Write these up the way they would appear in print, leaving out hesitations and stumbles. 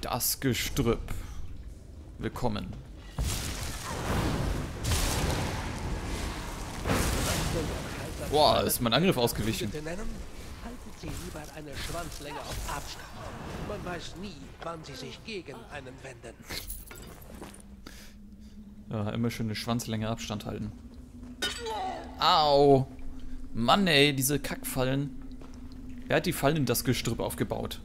Das Gestrüpp. Willkommen. Boah, ist mein Angriff ausgewichen. Halten Sie lieber eine Schwanzlänge auf Abstand. Man weiß nie, wann Sie sich gegen einen wenden. Ja, immer schön eine Schwanzlänge Abstand halten. Au! Mann ey, diese Kackfallen. Wer hat die Fallen in das Gestrüpp aufgebaut?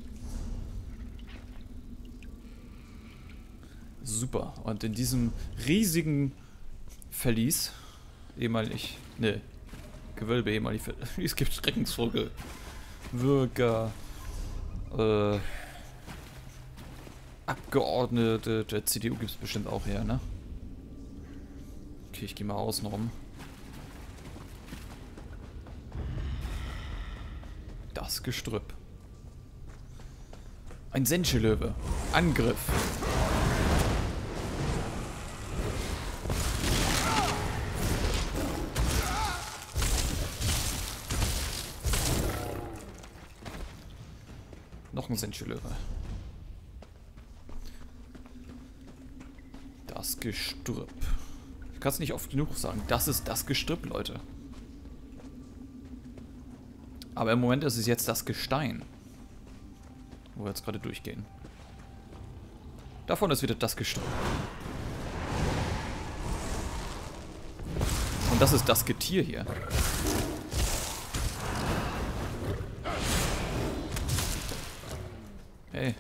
Super. Und in diesem riesigen Verlies, ehemalig, ne, Gewölbe, ehemalig, es gibt Schreckensvogel, Bürger, Abgeordnete der CDU gibt es bestimmt auch her, ne? Okay, ich gehe mal außen rum. Das Gestrüpp. Ein Senschelöwe. Angriff. Noch ein Senschelöwe. Das Gestrüpp. Ich kann es nicht oft genug sagen. Das ist das Gestrüpp, Leute. Aber im Moment ist es jetzt das Gestein. Wo wir jetzt gerade durchgehen. Davon ist wieder das Gestrüpp. Und das ist das Getier hier. Hey.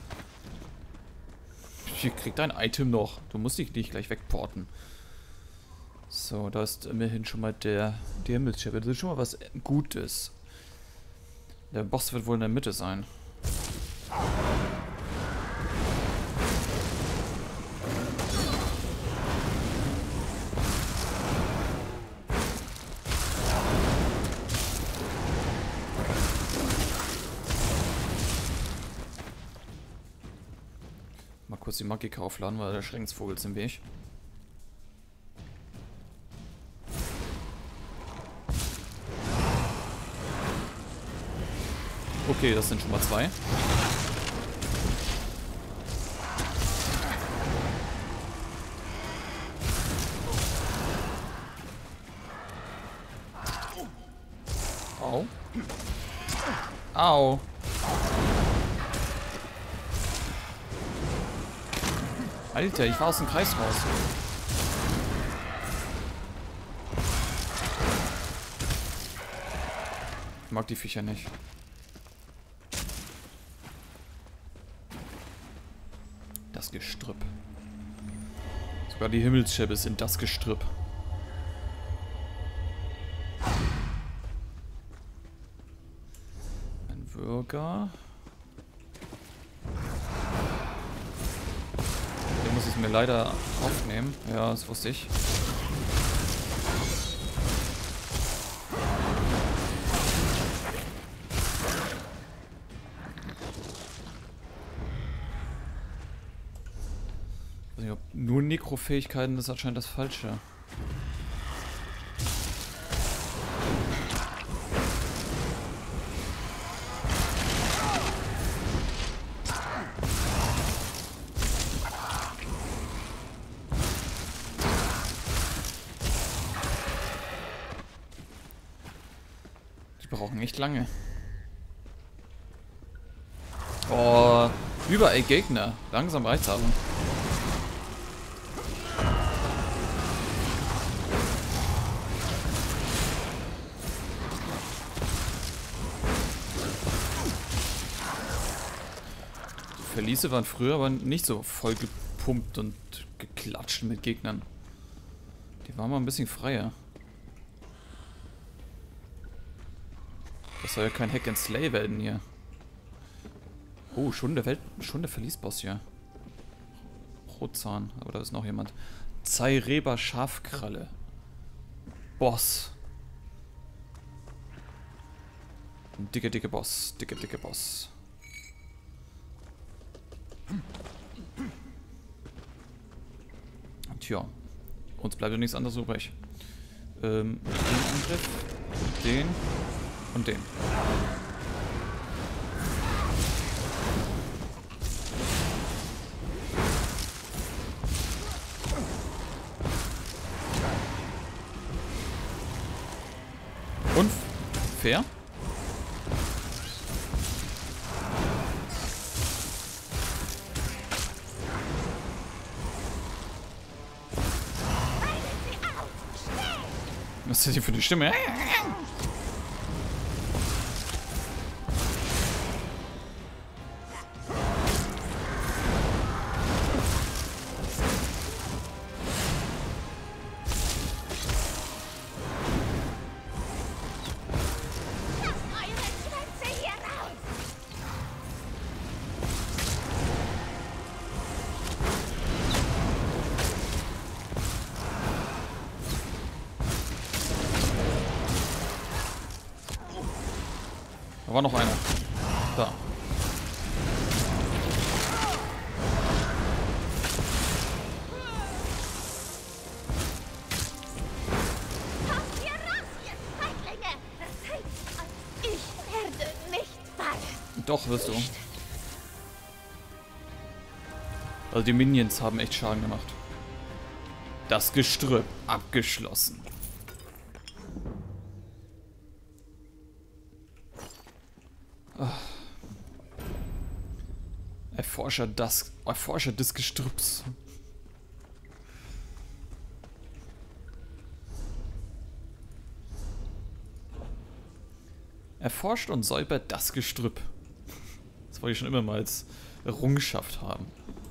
Hier kriegt dein Item noch. Du musst dich nicht gleich wegporten. So, da ist immerhin schon mal die Himmelsschippe. Das ist schon mal was Gutes. Der Boss wird wohl in der Mitte sein. Mal kurz die Magika aufladen, weil der Schreckensvogel ist im Weg. Okay, das sind schon mal 2. Au. Au. Alter, ich war aus dem Kreis raus. Ich mag die Viecher nicht. Das Gestrüpp. Sogar die Himmelsschäbe sind das Gestrüpp. Ein Bürger. Den muss ich mir leider aufnehmen. Ja, das wusste ich. Nur Nekrofähigkeiten ist anscheinend das Falsche. Die brauchen echt lange. Oh, überall Gegner. Langsam reicht's aber. Verliese waren früher aber nicht so voll gepumpt und geklatscht mit Gegnern. Die waren mal ein bisschen freier. Das soll ja kein Hack and Slay werden hier. Oh, schon der Verliesboss hier. Rotzahn, aber da ist noch jemand. Zaireba Schafkralle. Boss. Ein dicke Boss. Dicke Boss. Tja, uns bleibt ja nichts anderes übrig. Den Angriff, den und den. Fair. Was ist das hier für die Stimme? Da war noch einer. Da. Kommt hier raus, ihr Feiglinge! Ich werde nicht fallen. Doch, wirst du. Also die Minions haben echt Schaden gemacht. Das Gestrüpp abgeschlossen. Erforscher des Gestrüpps. Erforscht und säubert das Gestrüpp. Das wollte ich schon immer mal als Errungenschaft haben.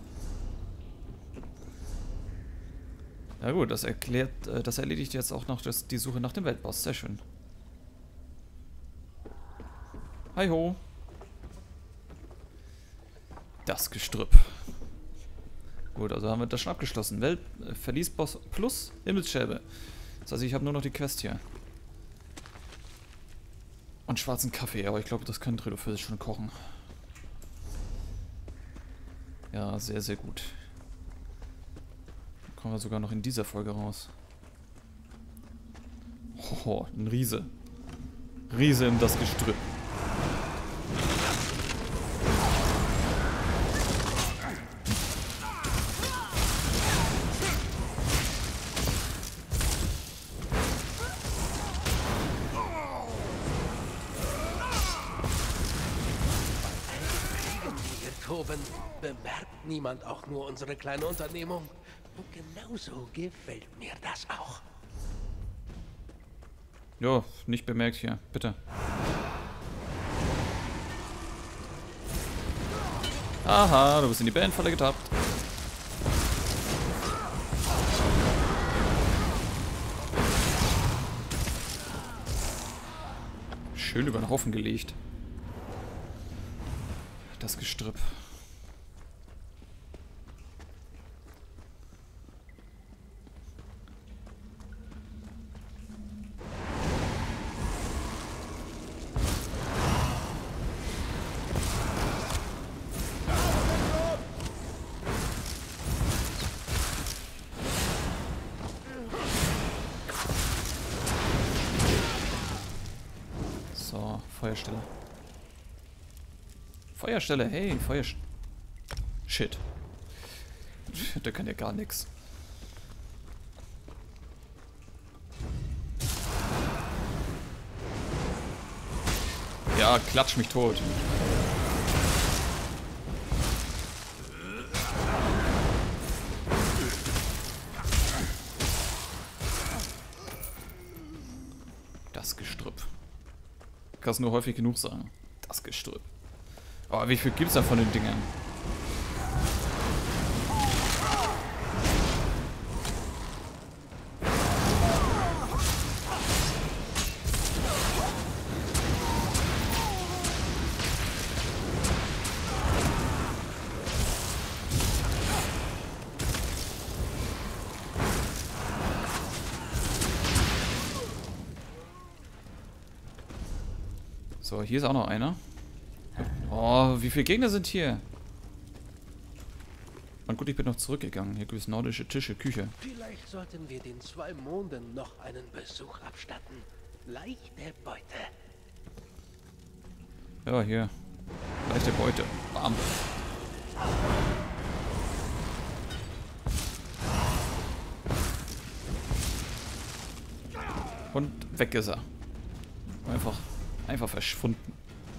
Na gut, das erledigt jetzt auch noch die Suche nach dem Weltboss. Sehr schön. Hi ho. Das Gestrüpp. Gut, also haben wir das schon abgeschlossen. Verliesboss plus Himmelsscherbe. Das heißt, ich habe nur noch die Quest hier. Und schwarzen Kaffee, aber ich glaube, das kann Trillo für sich schon kochen. Ja, sehr, sehr gut. Dann kommen wir sogar noch in dieser Folge raus. Oh, ein Riese. Riese in das Gestrüpp. Bemerkt niemand auch nur unsere kleine Unternehmung? Und genauso gefällt mir das auch. Jo, nicht bemerkt hier, bitte. Aha, du bist in die Bandfalle getappt. Schön über den Haufen gelegt. Das Gestrüpp. So, Feuerstelle. Feuerstelle, hey, Feuerstelle. Shit. Der kann ja gar nichts. Ja, klatsch mich tot. Das Gestrüpp. Kannst nur häufig genug sagen. Das Gestrüpp. Aber wie viel gibt's da von den Dingern? So, hier ist auch noch einer. Oh, wie viele Gegner sind hier? Und gut, ich bin noch zurückgegangen. Hier gibt es nordische Tische, Küche. Vielleicht sollten wir den 2 Monden noch einen Besuch abstatten. Leichte Beute. Ja, hier. Leichte Beute. Bam. Und weg ist er. Einfach einfach verschwunden.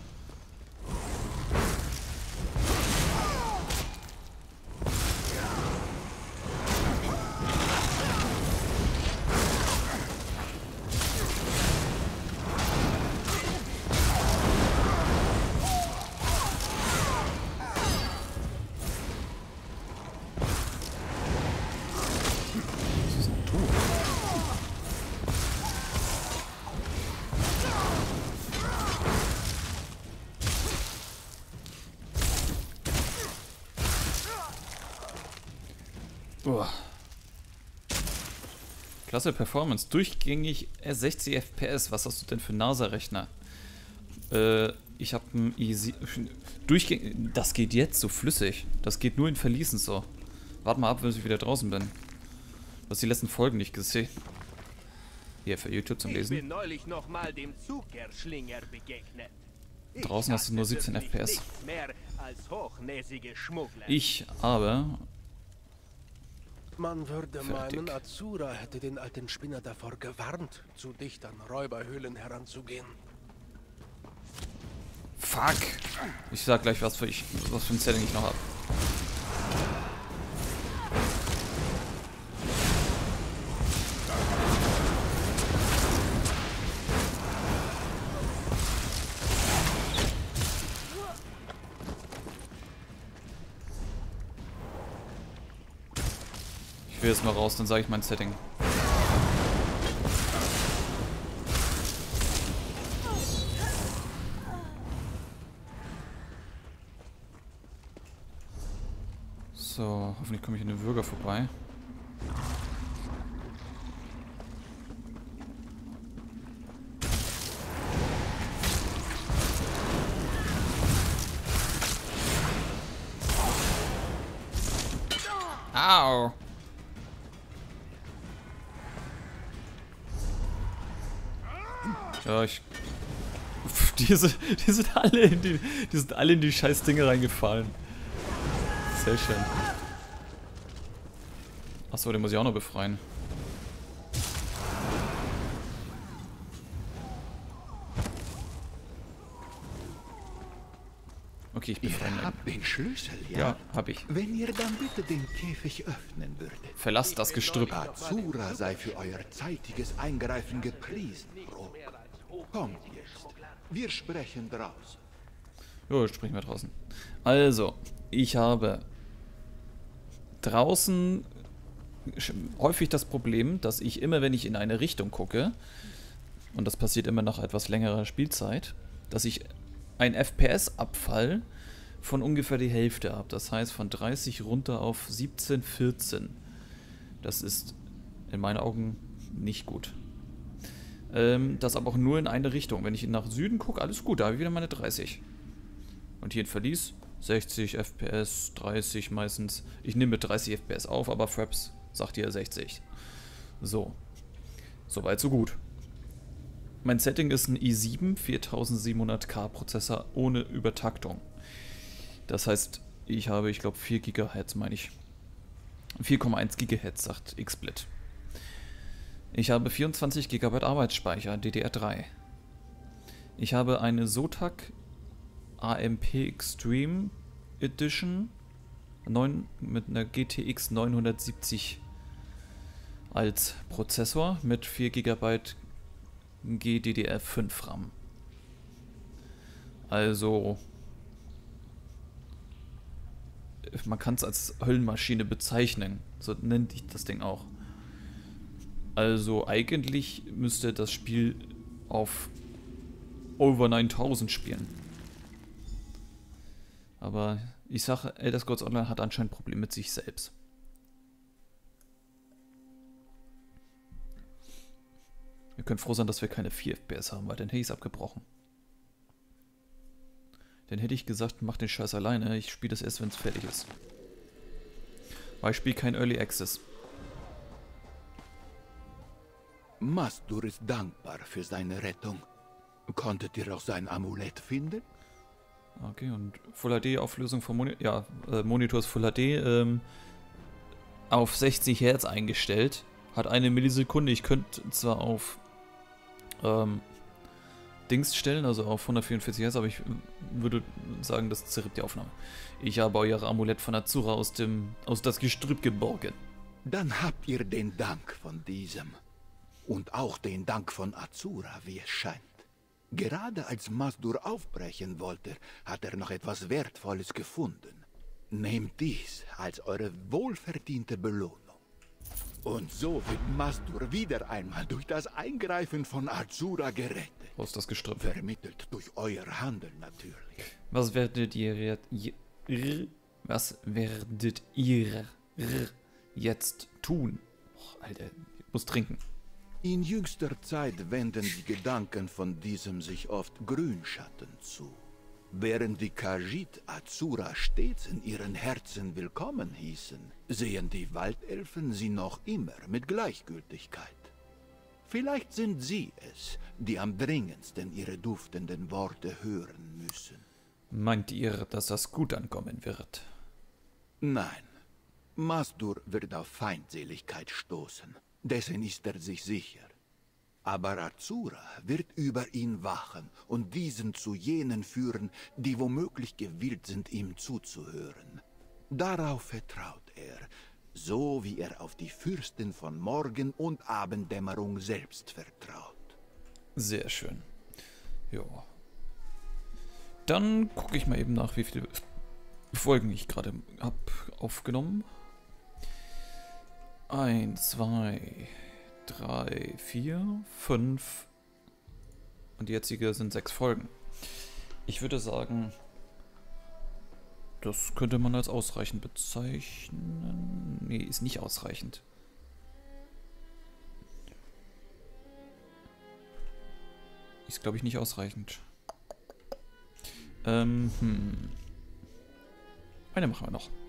Uah. Klasse Performance. Durchgängig 60 FPS. Was hast du denn für einen NASA-Rechner? Ich habe einen i7. Durchgängig. Das geht jetzt so flüssig. Das geht nur in Verließen so. Warte mal ab, bis ich wieder draußen bin. Du hast die letzten Folgen nicht gesehen. Hier für YouTube zum Lesen. Ich bin neulich noch mal dem Zuckerschlinger begegnet. Draußen hast du nur 17 FPS. Nichts mehr als hochnäsige Schmuggler. Ich aber. Man würde Fertig. meinen, Azura hätte den alten Spinner davor gewarnt, zu dicht an Räuberhöhlen heranzugehen. Fuck! Ich sag gleich, was für ein Setting ich noch hab. Ich will jetzt mal raus, dann sage ich mein Setting. So, hoffentlich komme ich an den Bürger vorbei. Au! Ja, die sind alle in die scheiß Dinge reingefallen. Sehr schön. Achso, den muss ich auch noch befreien. Okay, ich befreie ihn. Ihr habt den Schlüssel, ja? Ja, hab ich. Wenn ihr dann bitte den Käfig öffnen würdet. Verlasst das Gestrüpp. Azura sei für euer zeitiges Eingreifen gepriesen, Bro. Kommt jetzt. Wir sprechen draußen. Jo, sprechen wir draußen. Also, ich habe draußen häufig das Problem, dass ich immer, wenn ich in eine Richtung gucke, und das passiert immer nach etwas längerer Spielzeit, dass ich ein FPS-Abfall von ungefähr die Hälfte habe. Das heißt von 30 runter auf 17, 14. Das ist in meinen Augen nicht gut. Das aber auch nur in eine Richtung. Wenn ich nach Süden gucke, alles gut, da habe ich wieder meine 30. Und hier in Verlies 60 FPS, 30 meistens. Ich nehme mit 30 FPS auf, aber Fraps sagt hier 60. So. Soweit, so gut. Mein Setting ist ein i7 4700K Prozessor ohne Übertaktung. Das heißt, ich habe, ich glaube, 4 GHz, meine ich. 4,1 GHz, sagt XSplit. Ich habe 24 GB Arbeitsspeicher, DDR3. Ich habe eine Zotac AMP Extreme Edition mit einer GTX 970 als Prozessor mit 4 GB GDDR5 RAM. Also man kann es als Höllenmaschine bezeichnen, so nennt ich das Ding auch. Also eigentlich müsste das Spiel auf over 9000 spielen. Aber ich sage, Elder Scrolls Online hat anscheinend Probleme mit sich selbst. Wir können froh sein, dass wir keine 4 FPS haben, weil dann hätte ich es abgebrochen. Dann hätte ich gesagt, mach den Scheiß alleine, ich spiele das erst, wenn es fertig ist. Weil ich spiele kein Early Access. Mastur ist dankbar für seine Rettung. Konntet ihr auch sein Amulett finden? Okay, und Full HD Auflösung vom Monitor, ja, Monitor ist Full HD, auf 60 Hertz eingestellt. Hat eine Millisekunde, ich könnte zwar auf Dings stellen, also auf 144 Hertz, aber ich würde sagen, das zerribt die Aufnahme. Ich habe euer Amulett von Azura aus das Gestrüpp geborgen. Dann habt ihr den Dank von diesem. Und auch den Dank von Azura, wie es scheint. Gerade als Mazdur aufbrechen wollte, hat er noch etwas Wertvolles gefunden. Nehmt dies als eure wohlverdiente Belohnung. Und so wird Mazdur wieder einmal durch das Eingreifen von Azura gerettet. Aus das Gestrüpp. Vermittelt durch euer Handeln natürlich. Was werdet ihr jetzt tun? Och, Alter, ich muss trinken. In jüngster Zeit wenden die Gedanken von diesem sich oft Grünschatten zu. Während die Khajiit Azura stets in ihren Herzen willkommen hießen, sehen die Waldelfen sie noch immer mit Gleichgültigkeit. Vielleicht sind sie es, die am dringendsten ihre duftenden Worte hören müssen. Meint ihr, dass das gut ankommen wird? Nein, Mazdur wird auf Feindseligkeit stoßen. Dessen ist er sich sicher. Aber Azura wird über ihn wachen und diesen zu jenen führen, die womöglich gewillt sind, ihm zuzuhören. Darauf vertraut er, so wie er auf die Fürsten von Morgen- und Abenddämmerung selbst vertraut. Sehr schön. Ja. Dann gucke ich mal eben nach, wie viele Folgen ich gerade habe aufgenommen. 1, 2, 3, 4, 5 und die jetzige sind 6 Folgen. Ich würde sagen, das könnte man als ausreichend bezeichnen. Nee, ist nicht ausreichend. Ist, glaube ich, nicht ausreichend. Eine machen wir noch.